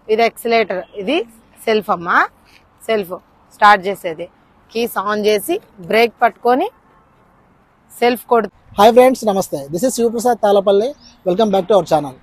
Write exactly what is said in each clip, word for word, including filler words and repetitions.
ఇది ఎక్సిలేటర్, ఇది సెల్ఫ్ అమ్మా. సెల్ఫ్ స్టార్ట్ చేసేది, కీస్ ఆన్ చేసి బ్రేక్ పట్టుకొని సెల్ఫ్ కొడు. హాయ్ ఫ్రెండ్స్, నమస్తే. This is Shivaprasad Talapalli. Welcome back to our channel.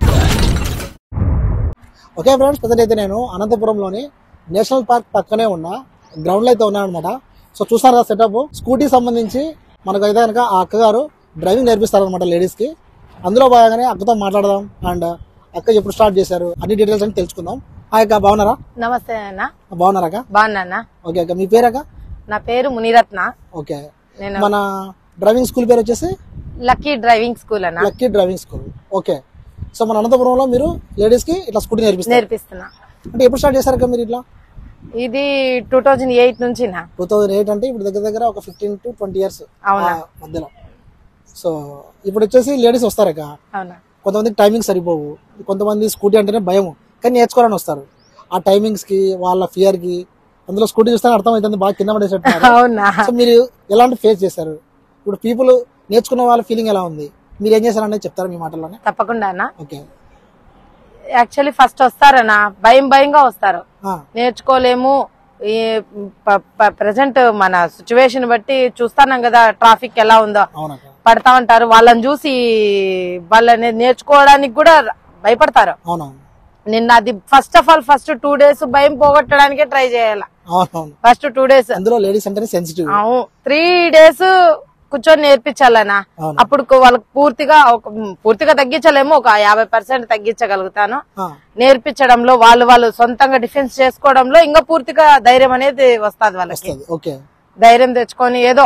Okay friends, present అయితే నేను అనంతపురంలోని నేషనల్ పార్క్ పక్కనే ఉన్న గ్రౌండ్లో అయితే ఉన్నాను అనమాట. సో చూసారు కదా సెటప్. స్కూటీ సంబంధించి మనకు అయితే కనుక ఆ అక్కగారు డ్రైవింగ్ నేర్పిస్తారు అనమాట లేడీస్కి. అందులో భాగంగానే అక్కతో మాట్లాడదాం అండ్ అక్క ఎప్పుడు స్టార్ట్ చేశారు అన్ని డీటెయిల్స్ అని తెలుసుకుందాం. హాయ్ అక్క, బాగున్నారా? నమస్తే అన్న. బాగున్నారా అక్క? బాగున్నా. ఓకే అక్క, మీ పేరు అక్క? నా పేరు మునిరత్న. ఓకే, మన డ్రైవింగ్ స్కూల్ పేరు వచ్చేసి లక్కీ డ్రైవింగ్ స్కూల్ అన్న. Lucky driving school. Okay, so మన అనంతపురంలో మీరు లేడీస్ కి ఇట్లా స్కూటీ నేర్పిస్తారు? నేర్పిస్తున్నా. అంటే ఎప్పుడు స్టార్ట్ చేశారు అక్క మీరు ఇట్లా? ఇది టూ థౌజండ్ ఎయిట్ నుంచి. టూ థౌజండ్ ఎయిట్ అంటే ఇప్పుడు దగ్గర దగ్గర ఒక ఫిఫ్టీన్ టు ట్వంటీ ఇయర్స్ మధ్యలో. సో ఇప్పుడు వచ్చేసి లేడీస్ వస్తారక్క. అవునా? కొంతమందికి టైమింగ్ సరిపోవు, కొంతమంది స్కూటీ అంటేనే భయం కానీ నేర్చుకోవాలని వస్తారు. ఆ టైమింగ్స్ కి వాళ్ళ ఫియర్ కి అందులో స్కూటీ చూస్తే అర్థమవుతుంది బాగా కింద పడేసేట్టు. అవునా? సో మీరు ఎలాంటి ఫేస్ చేశారు? ఇప్పుడు పీపుల్ నేర్చుకున్న వాళ్ళ ఫీలింగ్ ఎలా ఉంది, మీరు ఏం చేశారు అనేది చెప్తారా మీ మాటల్లోనే? తప్పకుండా అన్న. ఓకే, యాక్చువల్లీ ఫస్ట్ వస్తారన్నా భయం భయంగా వస్తారు, నేర్చుకోలేము. ఈ ప్రెసెంట్ మన సిచ్యువేషన్ బట్టి చూస్తున్నాం కదా, ట్రాఫిక్ ఎలా ఉందో, పడతా ఉంటారు. వాళ్ళని చూసి వాళ్ళని నేర్చుకోవడానికి కూడా భయపడతారు. నిన్న అది first of all first two days భయం పోగొట్టడానికే ట్రై చేయాలి. ఫస్ట్ టూ డేస్ అందులో లేడీస్ అంటే సెన్సిటివ్. త్రీ డేస్ కూర్చొని నేర్పించాలనా. అప్పుడు వాళ్ళకి పూర్తిగా పూర్తిగా తగ్గించలేము, ఒక యాభై పర్సెంట్ తగ్గించగలుగుతాను. నేర్పించడంలో వాళ్ళు వాళ్ళు సొంతంగా డిఫెన్స్ చేసుకోవడంలో ఇంకా పూర్తిగా ధైర్యం అనేది వస్తుంది వాళ్ళకి. ధైర్యం తెచ్చుకొని ఏదో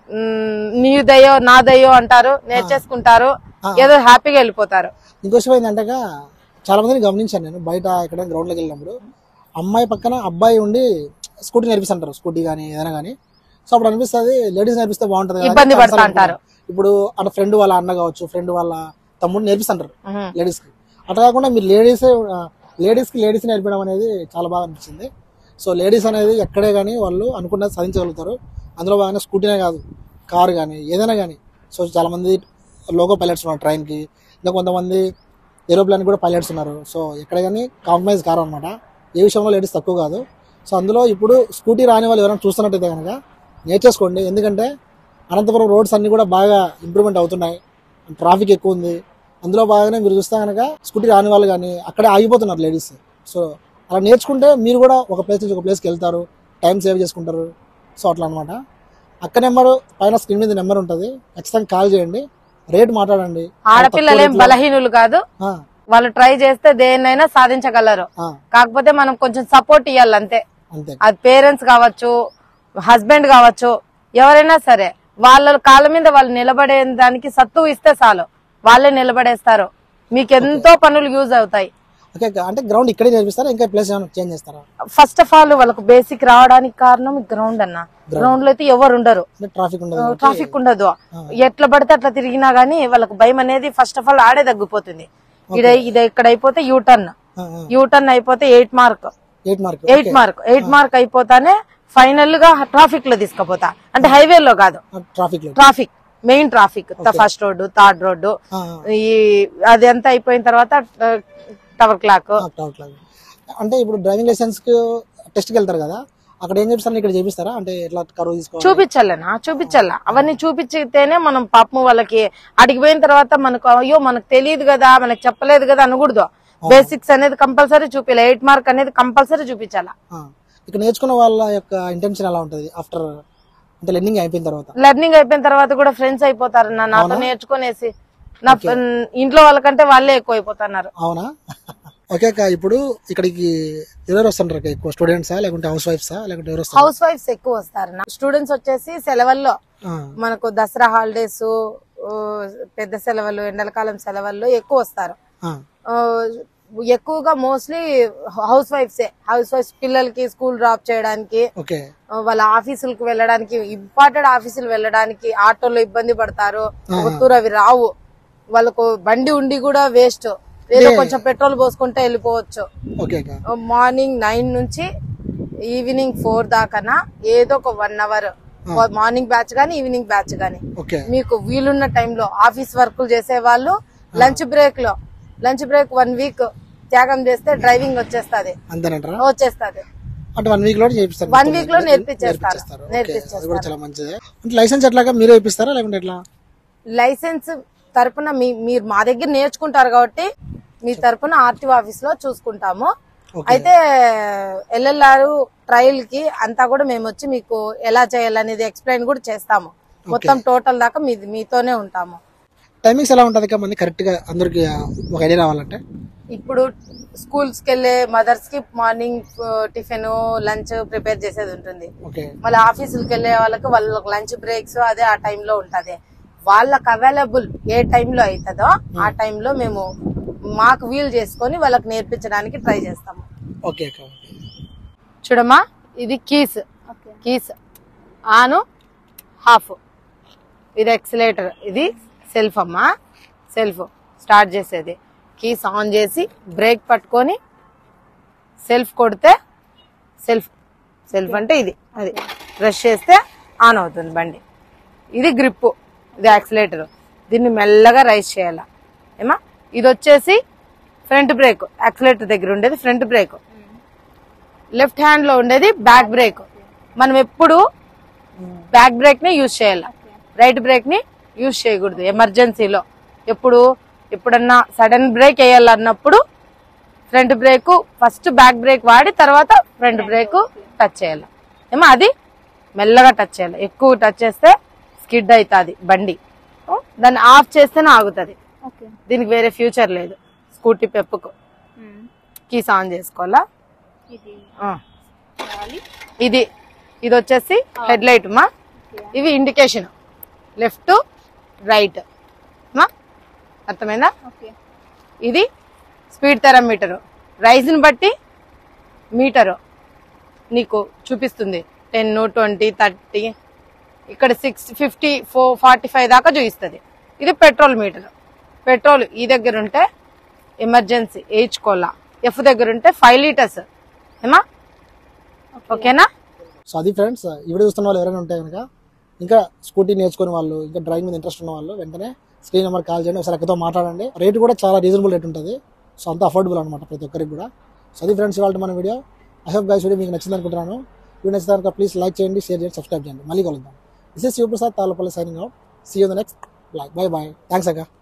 నీ దయ్యో నా దయ్యో అంటారు, నేర్చేసుకుంటారు, ఏదో హ్యాపీగా వెళ్ళిపోతారు. ఇంకో విషయం ఏంటంటే చాలా మందిని గమనించాను నేను బయట ఎక్కడ గ్రౌండ్ లోకి వెళ్ళినప్పుడు, అమ్మాయి పక్కన అబ్బాయి ఉండి స్కూటీ నేర్పిస్తుంటారు, స్కూటీ గానీ ఏదైనా గానీ. సో అప్పుడు అనిపిస్తుంది లేడీస్ నేర్పిస్తే బాగుంటది, ఇబ్బంది పడతా అంటారు. ఇప్పుడు అన్న ఫ్రెండ్ వాళ్ళ అన్న కావచ్చు, ఫ్రెండ్ వాళ్ళ తమ్ముడు నేర్పిస్తుంటారు లేడీస్ కి. అట్లా కాకుండా మీరు లేడీస్ లేడీస్ కి లేడీస్ నేర్పడం అనేది చాలా బాగా అనిపించింది. సో లేడీస్ అనేది ఎక్కడే కానీ వాళ్ళు అనుకున్నది సాధించగలుగుతారు. అందులో బాగానే స్కూటీనే కాదు, కారు కానీ ఏదైనా కానీ. సో చాలా మంది లోకో పైలట్స్ ఉన్నారు ట్రైన్ కి, ఇంకా కొంతమంది ఏరోప్లేన్ కూడా పైలట్స్ ఉన్నారు. సో ఎక్కడ కానీ కాంప్రమైజ్ కారు అనమాట. ఏ విషయంలో లేడీస్ తక్కువ కాదు. సో అందులో ఇప్పుడు స్కూటీ రాని వాళ్ళు ఎవరైనా చూస్తున్నట్టయితే కనుక నేర్చేసుకోండి. ఎందుకంటే అనంతపురం రోడ్స్ అన్ని కూడా బాగా ఇంప్రూవ్మెంట్ అవుతున్నాయి, ట్రాఫిక్ ఎక్కువ ఉంది. అందులో బాగానే మీరు చూస్తే కనుక స్కూటీ రాని వాళ్ళు కానీ అక్కడే ఆగిపోతున్నారు లేడీస్. సో అలా నేర్చుకుంటే మీరు కూడా ఒక ప్లేస్ నుంచి ఒక ప్లేస్కి వెళ్తారు, టైం సేవ్ చేసుకుంటారు. సో అట్లా అనమాట. అక్క నెంబరు పైన స్క్రీన్ మీద నెంబర్ ఉంటుంది, ఖచ్చితంగా కాల్ చేయండి, రేట్ మాట్లాడండి. ఆడపిల్లలేం బలహీనులు కాదు, వాళ్ళు ట్రై చేస్తే దేన్నైనా సాధించగలరు. కాకపోతే మనం కొంచెం సపోర్ట్ ఇవ్వాలి అంతే. అది పేరెంట్స్ కావచ్చు, హస్బెండ్ కావచ్చు, ఎవరైనా సరే వాళ్ళ కాళ్ళ మీద వాళ్ళు నిలబడే దానికి సత్తు ఇస్తే చాలు, వాళ్ళే నిలబడేస్తారు. మీకు ఎంతో పనులు యూజ్ అవుతాయి. అంటే గ్రౌండ్ ఇక్కడే నేర్పిస్తారా, ఇంకా ప్లేస్ చేంజ్ చేస్తారా? ఫస్ట్ ఆఫ్ ఆల్ వాళ్ళకు బేసిక్ రావడానికి కారణం గ్రౌండ్ అన్న. గ్రౌండ్ లో అయితే ఎవరు ఉండరు, ట్రాఫిక్ ఉండదు, ట్రాఫిక్ ఉండదు. ఎట్లా పడితే అట్లా తిరిగినా గానీ వాళ్ళకు భయం అనేది ఫస్ట్ ఆఫ్ ఆల్ ఆడే తగ్గిపోతుంది. ఇది ఇది ఇక్కడ అయిపోతే యూటర్న్, యూటర్న్ అయిపోతే eight mark eight mark eight mark అయిపోతానే ఫైనల్ గా ట్రాఫిక్ లో తీసుకుపోతా. అంటే హైవే లో కాదు, traffic main traffic, first road, third road, ఈ అది ఎంత అయిపోయిన తర్వాత టవర్ క్లాక్. అంటే ఇప్పుడు డ్రైవింగ్ లైసెన్స్ కి టెస్ట్ కి వెళ్తారు కదా, అక్కడ ఏం చేపిస్తారు, ఇక్కడ చేపిస్తారా? అంటే ఎట్లా కరువు తీసుకోవాలి, చూపించాలనా? చూపించాలా. అవన్నీ చూపించితేనే మనం పాపం వాళ్ళకి అడిగిపోయిన తర్వాత మనకు అయ్యో మనకు తెలియదు కదా, మనకు చెప్పలేదు కదా అనకూడదు. బేసిక్స్ అనేది కంపల్సరీ చూపించాలి, ఎయిట్ మార్క్ అనేది కంపల్సరీ చూపించాలా. ఇక్కడ నేర్చుకున్న వాళ్ళ యొక్క ఇంటెన్షన్ ఎలా ఉంటది ఆఫ్టర్ అంటే లెర్నింగ్ అయిపోయిన తర్వాత? లెర్నింగ్ అయిపోయిన తర్వాత కూడా ఫ్రెండ్స్ అయిపోతారు నాతో నేర్చుకునేసి. నా ఇంట్లో వాళ్ళకంటే వాళ్ళే ఎక్కువ అయిపోతున్నారు. అవునా? ఓకే అక్క, ఇప్పుడు ఇక్కడికి ఎవరు వస్తుంటారు ఎక్కువ? స్టూడెంట్సా లేకుంటే హౌస్ వైఫ్సా లేకుంటే ఎవరు వస్తారు? హౌస్ వైఫ్స్ ఎక్కువ వస్తారు. స్టూడెంట్స్ వచ్చేసి సెలవుల్లో, మనకు దసరా హాలిడేస్, పెద్ద సెలవులు, ఎండలకాలం సెలవుల్లో ఎక్కువ వస్తారు. ఎక్కువగా మోస్ట్లీ హౌస్ వైఫ్సే. హౌస్ వైఫ్స్ పిల్లలకి స్కూల్ డ్రాప్ చేయడానికి, వాళ్ళ ఆఫీసులకు వెళ్ళడానికి, ఇంపార్టెంట్ ఆఫీసులు వెళ్ళడానికి ఆటోలో ఇబ్బంది పడతారు. ఒత్తూరు అవి రావు, వాళ్ళకు బండి ఉండి కూడా వేస్ట్. ఏదో కొంచెం పెట్రోల్ పోసుకుంటే వెళ్ళిపోవచ్చు. మార్నింగ్ నైన్ నుంచి ఈవినింగ్ ఫోర్ దాకా ఏదో ఒక వన్ అవర్ మార్నింగ్ బ్యాచ్ గానీ ఈవినింగ్ బ్యాచ్ గానీ మీకు వీలున్న టైంలో ఆఫీస్ వర్కులు చేసే వాళ్ళు లంచ్ బ్రేక్ లో లంచ్ బ్రేక్ వన్ వీక్ త్యాగం చేస్తే డ్రైవింగ్ వచ్చేస్తది. అంతేనంటారా? వచ్చేస్తది. అంటే వన్ వీక్ లో చేపిస్తారు. వన్ వీక్ లో నేర్పించేస్తారు. అది కూడా చాలా మంచిదే. అంటే లైసెన్స్ ఎట్లాగా మీరే ఇప్పిస్తారా లేకుంటే ఎట్లా? లైసెన్స్ తరపున మీ మీరు మా దగ్గర నేర్చుకుంటారు కాబట్టి మీ తరపున ఆర్టీఓ ఆఫీస్ లో చూసుకుంటాము. అయితే ఎల్ఎల్ఆర్ ట్రయల్ కి అంతా కూడా మేము వచ్చి మీకు ఎలా చేయాలనేది ఎక్స్ప్లెయిన్ కూడా చేస్తాము. మొత్తం టోటల్ దాకా మీ మీతోనే ఉంటాము. టైమింగ్స్ ఎలా ఉంటది కదండి కరెక్ట్ గా అందరికి ఒక ఐడియా రావాలంటే? ఇప్పుడు స్కూల్స్ కి వెళ్లే మదర్స్ కి మార్నింగ్ టిఫిన్ లంచ్ ప్రిపేర్ చేసేది ఉంటుంది. మళ్ళీ ఆఫీసులకు వెళ్లే వాళ్ళకి వాళ్ళకి లంచ్ బ్రేక్స్ అదే ఆ టైంలో ఉంటది. వాళ్ళకి అవైలబుల్ ఏ టైంలో అవుతుందో ఆ టైంలో మేము మాకు వీలు చేసుకొని వాళ్ళకి నేర్పించడానికి ట్రై చేస్తాము. చూడమ్మా, ఇది కీస్ కీస్ ఆను హాఫ్, ఇది ఎక్సిలేటర్, ఇది సెల్ఫ్ అమ్మా. సెల్ఫ్ స్టార్ట్ చేసేది. కీస్ ఆన్ చేసి బ్రేక్ పట్టుకొని సెల్ఫ్ కొడితే సెల్ఫ్ సెల్ఫ్ అంటే ఇది అది ప్రెస్ చేస్తే ఆన్ అవుతుంది బండి. ఇది గ్రిప్, ఇది యాక్సిలేటర్. దీన్ని మెల్లగా రైజ్ చేయాల ఏమా. ఇది వచ్చేసి ఫ్రంట్ బ్రేక్, యాక్సిలేటర్ దగ్గర ఉండేది ఫ్రంట్ బ్రేక్. లెఫ్ట్ హ్యాండ్ లో ఉండేది బ్యాక్ బ్రేక్. మనం ఎప్పుడు బ్యాక్ బ్రేక్ ని యూజ్ చేయాలి, రైట్ బ్రేక్ ని యూజ్ చేయకూడదు. ఎమర్జెన్సీలో ఎప్పుడు ఎప్పుడన్నా సడన్ బ్రేక్ వేయాలన్నప్పుడు front brake first back brake వాడి తర్వాత ఫ్రంట్ బ్రేక్ టచ్ చేయాలి ఏమో. అది మెల్లగా టచ్ చేయాలి. ఎక్కువ టచ్ చేస్తే స్కిడ్ అవుతుంది బండి. దాన్ని ఆఫ్ చేస్తేనే ఆగుతుంది. దీనికి వేరే ఫ్యూచర్ లేదు. స్కూటీ పెప్పుకు కీస్ ఆన్ చేసుకోవాలా. ఇది ఇది వచ్చేసి హెడ్ లైట్ మా. ఇవి ఇండికేషన్ లెఫ్ట్ రైట్ మా, అర్థమైందా? ఇది స్పీడ్ థెరమీటర్, రైజ్ ని బట్టి మీటరు నీకు చూపిస్తుంది. టెన్ ట్వంటీ థర్టీ ఇక్కడ six fifty four forty five దాకా చూపిస్తుంది. ఇది పెట్రోల్ మీటర్. పెట్రోల్ ఈ దగ్గర ఉంటే ఎమర్జెన్సీ వేయించుకోవాలా. ఎఫ్ దగ్గర ఉంటే ఫైవ్ లీటర్స్ ఏమా. ఓకేనా? సో అది ఫ్రెండ్స్, ఈ వీడియో చూస్తున్న వాళ్ళు ఎవరైనా ఉంటే కనుక ఇంకా స్కూటీ నేర్చుకునే వాళ్ళు, ఇంకా డ్రైవింగ్ మీద ఇంట్రెస్ట్ ఉన్న వాళ్ళు వెంటనే స్క్రీన్ నెంబర్ కాల్ చేయండి, ఒకసారి అక్కతో మాట్లాడండి. రేట్ కూడా చాలా రీజనబుల్ రేట్ ఉంటుంది. సో అంత అఫోర్డబుల్ అనమాట ప్రతి ఒక్కరికి కూడా. సో అది ఫ్రెండ్స్ ఇవాళ మన video. I hope guys video మీకు నచ్చింది అనుకుంటున్నాను. వీడియో నచ్చితే కనుక ప్లీజ్ లైక్ చేయండి, షేర్ చేయండి, సబ్స్క్రైబ్ చేయండి. మళ్ళీ కలుద్దాం. This is Shivaprasad Tallapalli signing out. See you in the next vlog. Bye bye. Thanks అక్క.